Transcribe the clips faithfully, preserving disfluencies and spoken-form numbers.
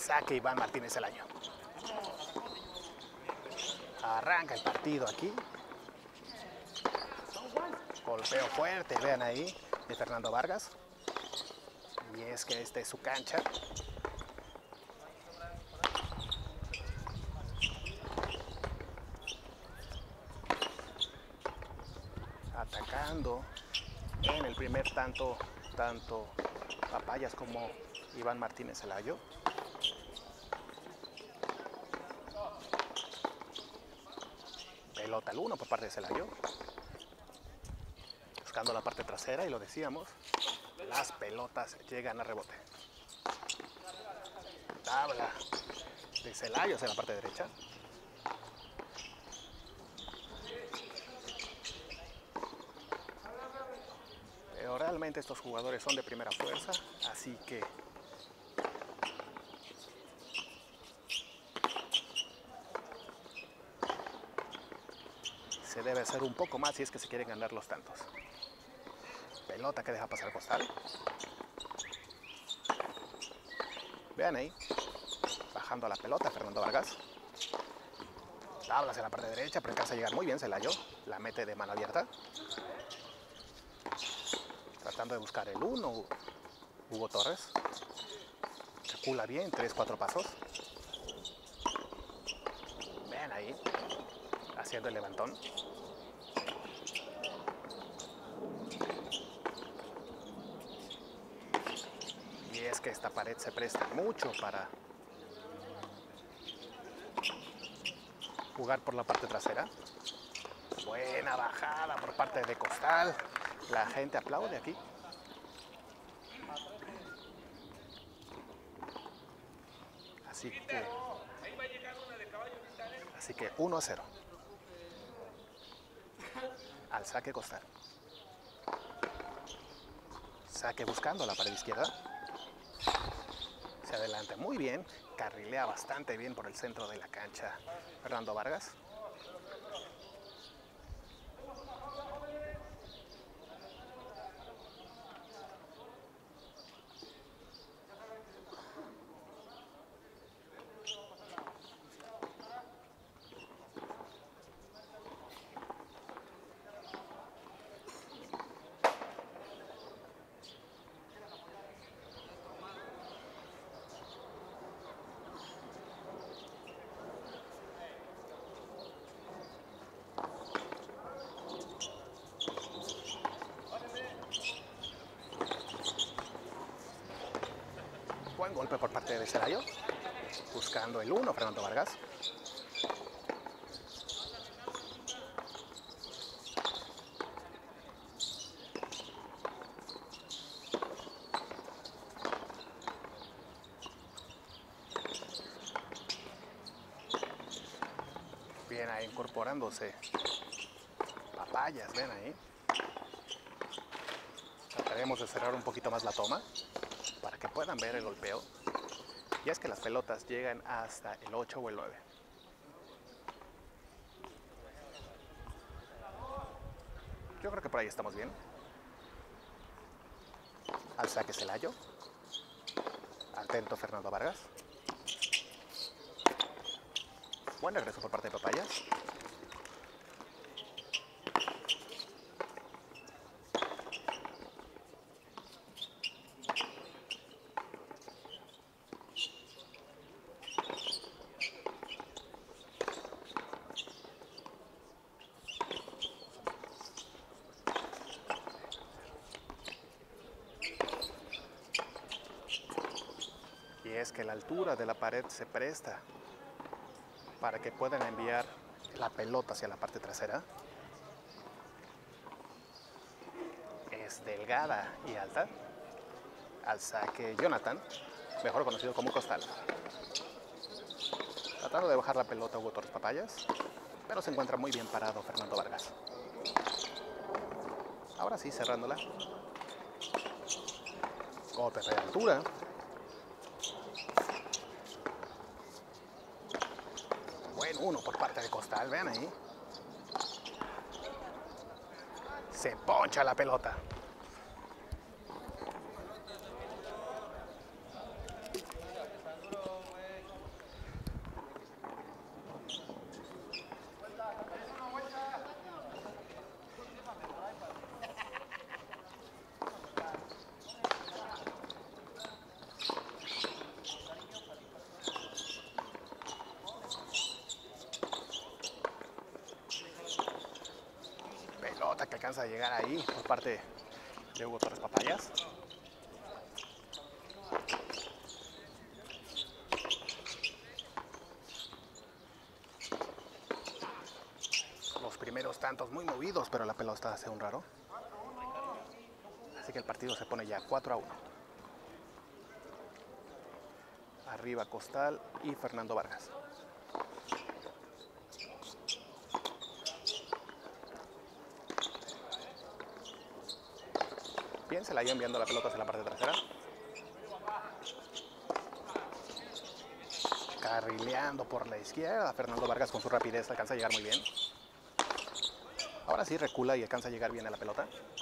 Saque Iván Martínez Celayo. Arranca el partido aquí. Golpeo fuerte, vean ahí, de Fernando Vargas. Y es que esta es su cancha. Atacando en el primer tanto, tanto Papayas como Iván Martínez Celayo. Pelota al uno por parte de Celayo. Buscando la parte trasera y lo decíamos, las pelotas llegan a rebote. Tabla de Celayo hacia la parte derecha. Pero realmente estos jugadores son de primera fuerza, así que se debe hacer un poco más si es que se quieren ganar los tantos. Pelota que deja pasar Costal. Vean ahí, bajando la pelota Fernando Vargas. Tabla hacia la parte derecha, pero alcanza a llegar muy bien Celayo. La mete de mano abierta. Tratando de buscar el uno, Hugo Torres. Recula bien, tres, cuatro pasos. Vean ahí, haciendo el levantón. Y es que esta pared se presta mucho para jugar por la parte trasera. Buena bajada por parte de Costal. La gente aplaude aquí. Así que, así que uno a cero. Al saque Costal. Saque buscando la pared izquierda. Se adelanta muy bien. Carrilea bastante bien por el centro de la cancha Fernando Vargas. Buen golpe por parte de Celayo. Buscando el uno, Fernando Vargas. Bien ahí incorporándose Papayas, ven ahí. Trataremos de cerrar un poquito más la toma para que puedan ver el golpeo. Y es que las pelotas llegan hasta el ocho o el nueve. Yo creo que por ahí estamos bien. Al saque Celayo. Atento Fernando Vargas. Buen regreso por parte de Papayas. Y es que la altura de la pared se presta para que puedan enviar la pelota hacia la parte trasera. Es delgada y alta. Al saque Jonathan, mejor conocido como Costal. Tratando de bajar la pelota Hugo Torres Papayas, pero se encuentra muy bien parado Fernando Vargas. Ahora sí, cerrándola. Golpe de altura. Buen uno por parte de Costal, vean ahí. Se poncha la pelota. alcanza a llegar ahí por parte de Hugo Torres Papayas. Los primeros tantos muy movidos, pero la pelota hace un raro. Así que el partido se pone ya cuatro a uno. Arriba Costal y Fernando Vargas. Bien, se la iba enviando la pelota hacia la parte trasera. Carrileando por la izquierda. Fernando Vargas con su rapidez alcanza a llegar muy bien. Ahora sí recula y alcanza a llegar bien a la pelota.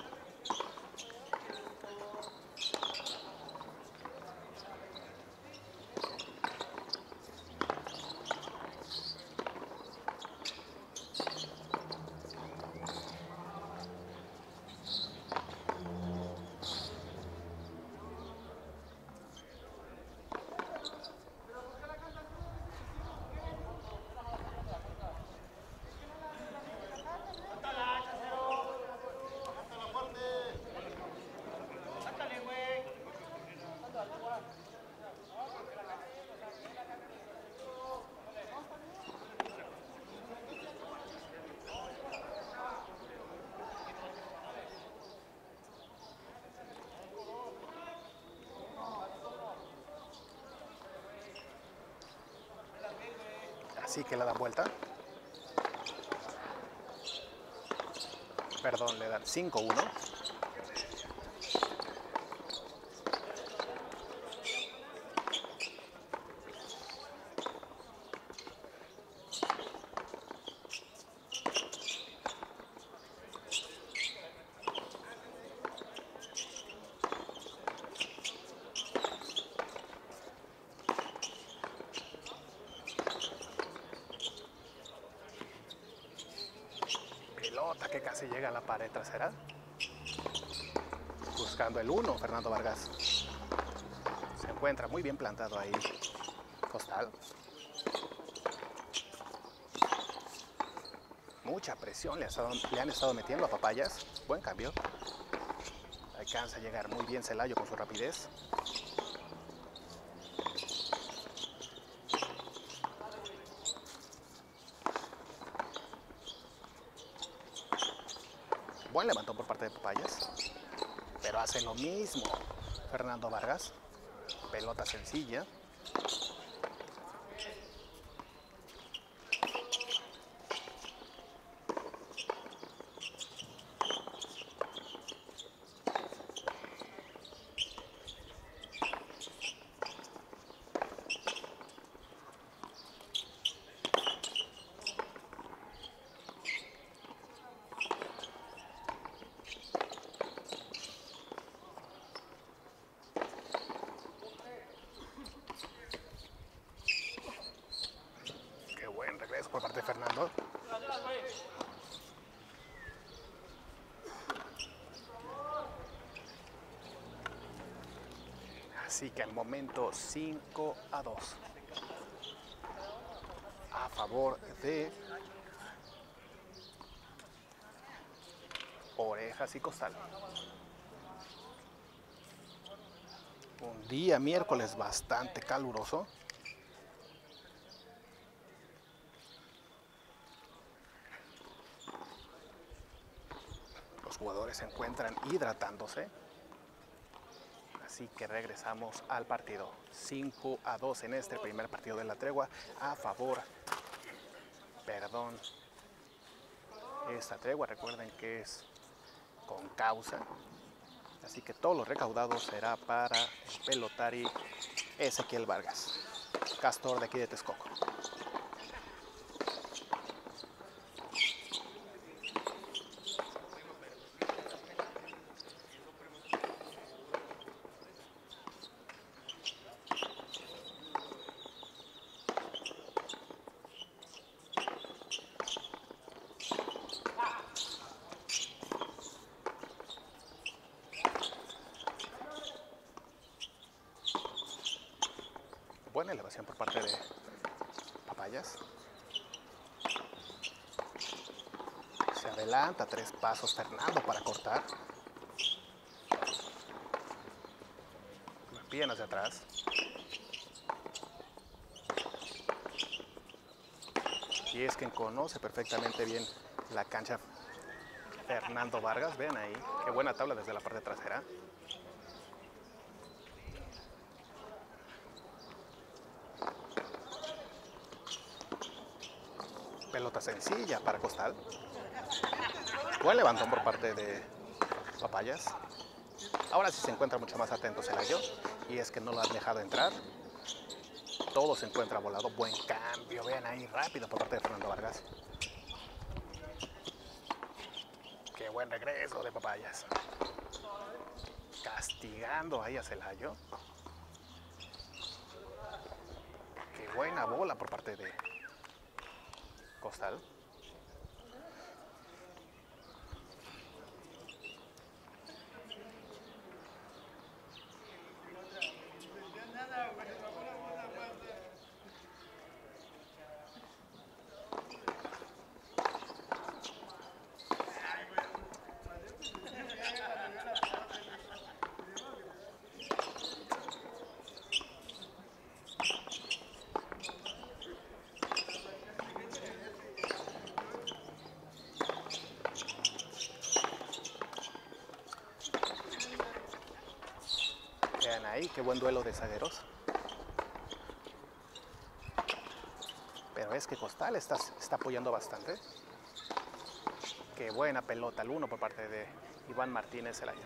Así que le dan vuelta. Perdón, le dan cinco uno. Pelota que casi llega a la pared trasera. Buscando el uno, Fernando Vargas. Se encuentra muy bien plantado ahí Costal. Mucha presión le, estado, le han estado metiendo a Papayas. Buen cambio. Alcanza a llegar muy bien Celayo con su rapidez. Buen levantón por parte de Papayas, pero hace lo mismo Fernando Vargas. Pelota sencilla. Por parte de Fernando. Así que al momento cinco a dos a favor de Orejas y Costal. Un día miércoles bastante caluroso. Los jugadores se encuentran hidratándose. Así que regresamos al partido. cinco a dos en este primer partido de la tregua a favor. Perdón. Esta tregua, recuerden que es con causa. Así que todo lo recaudado será para el pelotari Ezequiel Vargas, castor de aquí de Texcoco. Buena elevación por parte de Papayas. Se adelanta tres pasos Fernando para cortar. Bien hacia atrás. Y es quien conoce perfectamente bien la cancha Fernando Vargas. Vean ahí, qué buena tabla desde la parte trasera. Pelota sencilla para Costal. Buen levantón por parte de Papayas. Ahora sí se encuentra mucho más atento Celayo. Y es que no lo han dejado entrar. Todo se encuentra volado. Buen cambio. Vean ahí rápido por parte de Fernando Vargas. Qué buen regreso de Papayas. Castigando ahí a Celayo. Qué buena bola por parte de Costal. Vean ahí, qué buen duelo de zagueros. Pero es que Costal está, está apoyando bastante. Qué buena pelota al uno por parte de Iván Martínez Celayo.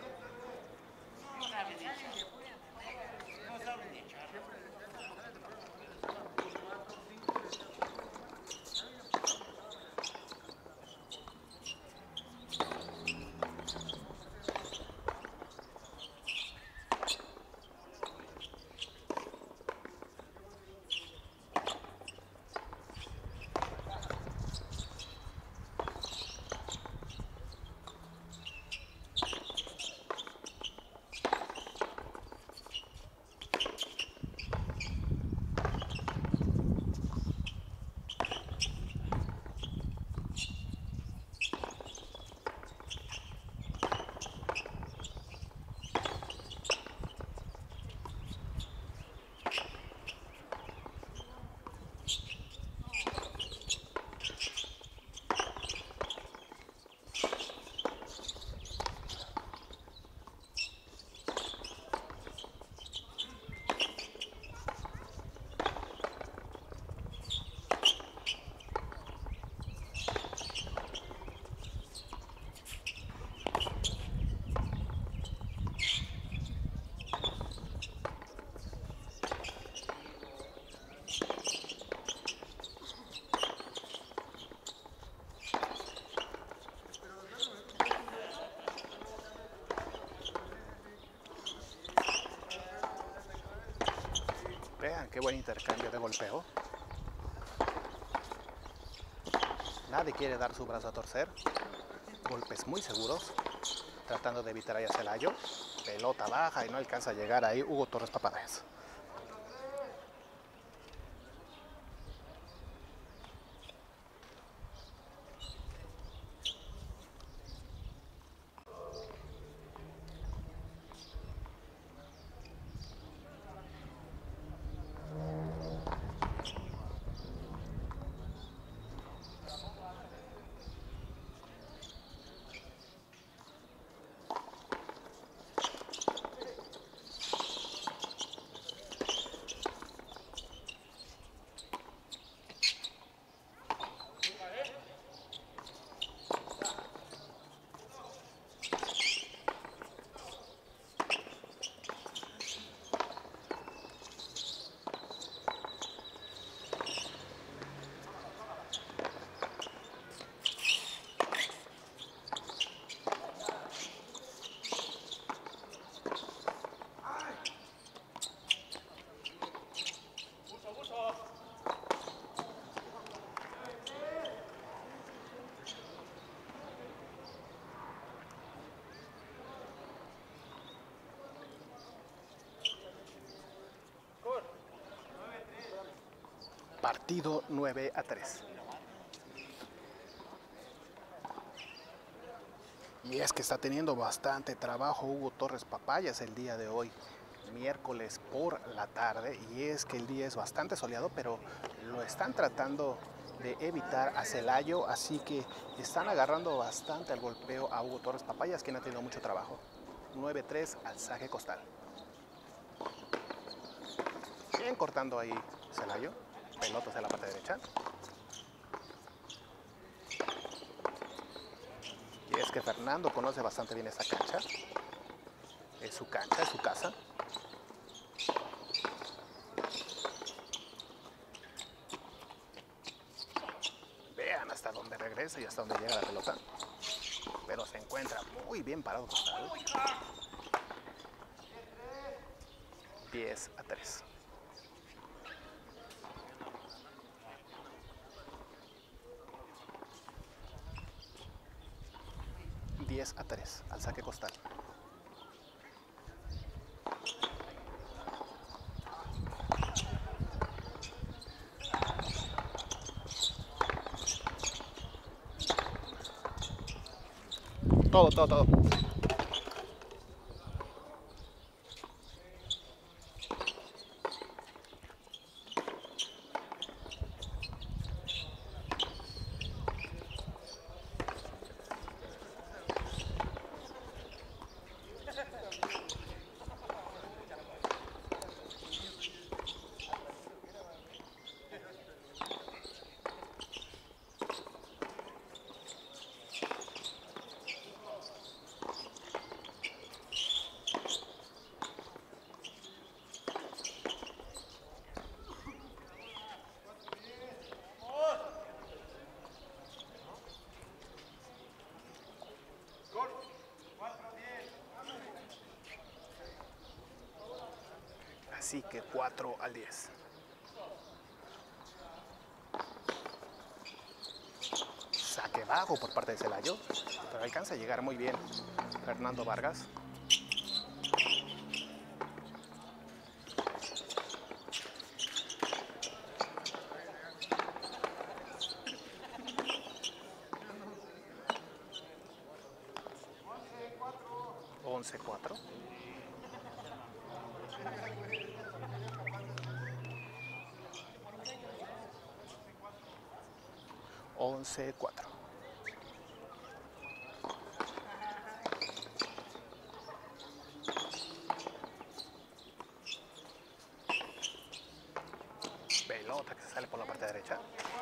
Vean qué buen intercambio de golpeo. Nadie quiere dar su brazo a torcer. Golpes muy seguros. Tratando de evitar ahí a Celayo. Pelota baja y no alcanza a llegar ahí Hugo Torres Papayas. Partido nueve a tres. Y es que está teniendo bastante trabajo Hugo Torres Papayas el día de hoy, miércoles por la tarde, y es que el día es bastante soleado, pero lo están tratando de evitar a Celayo, así que están agarrando bastante al golpeo a Hugo Torres Papayas, quien ha tenido mucho trabajo. nueve tres al saque costal. Bien cortando ahí Celayo, pelotas en la parte derecha. Y es que Fernando conoce bastante bien esta cancha. Es su cancha, es su casa. Vean hasta dónde regresa y hasta dónde llega la pelota. Pero se encuentra muy bien parado costal. diez a tres. diez a tres al saque costal. Todo, todo, todo. Así que cuatro al diez. Saque bajo por parte de Celayo, pero alcanza a llegar muy bien Fernando Vargas. once cuatro. once cuatro. Pelota que se sale por la parte derecha.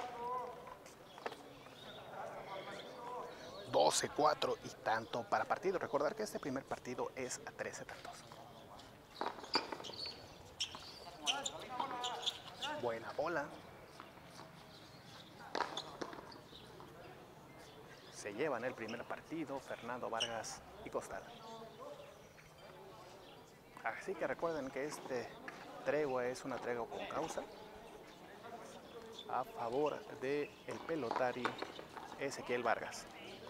doce cuatro y tanto para partido. Recordar que este primer partido es a trece tantos. Buena bola. Se llevan el primer partido Fernando Vargas y Costal. Así que recuerden que este tregua es una tregua con causa a favor del pelotari Ezequiel Vargas.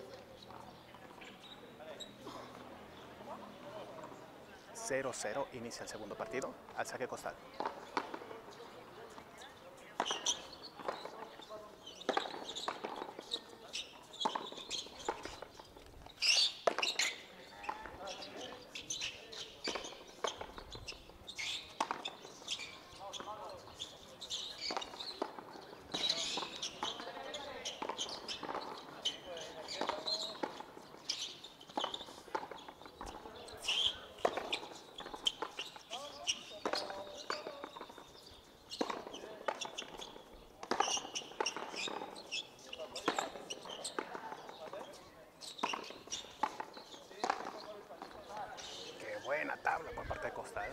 cero cero inicia el segundo partido al saque costal. Buena tabla por parte de Costal.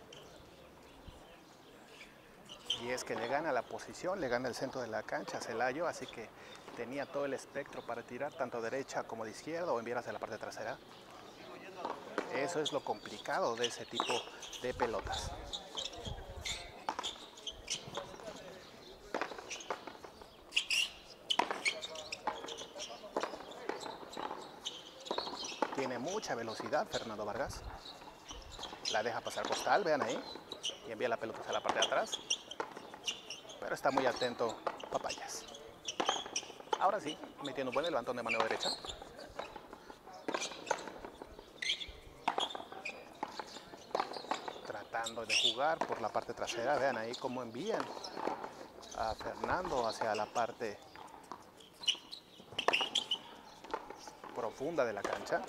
Y es que le gana la posición, le gana el centro de la cancha a Celayo, así que tenía todo el espectro para tirar tanto derecha como de izquierda o enviar hacia la parte trasera. Eso es lo complicado de ese tipo de pelotas. Tiene mucha velocidad Fernando Vargas. La deja pasar Costal, vean ahí. Y envía la pelota hacia la parte de atrás. Pero está muy atento Papayas. Ahora sí, metiendo un buen levantón de mano derecha. tratando de jugar por la parte trasera. Vean ahí cómo envían a Fernando hacia la parte profunda de la cancha.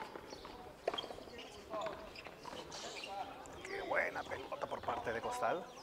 Qué buena pelota por parte de Costal.